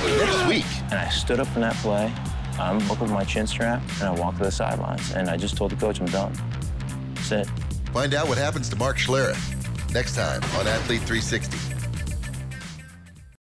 next week. And I stood up from that play, unbuckled my chin strap, and I walked to the sidelines. And I just told the coach, I'm done. That's it. Find out what happens to Mark Schlereth next time on Athlete 360.